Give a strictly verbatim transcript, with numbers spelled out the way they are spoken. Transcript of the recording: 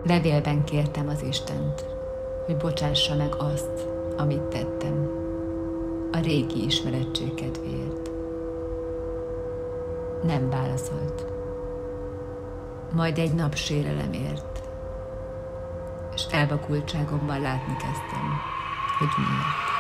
Levélben kértem az Istent, hogy bocsássa meg azt, amit tettem, a régi ismerettség kedvéért. Nem válaszolt. Majd egy nap sérelem ért, és elvakultságomban látni kezdtem, hogy miért.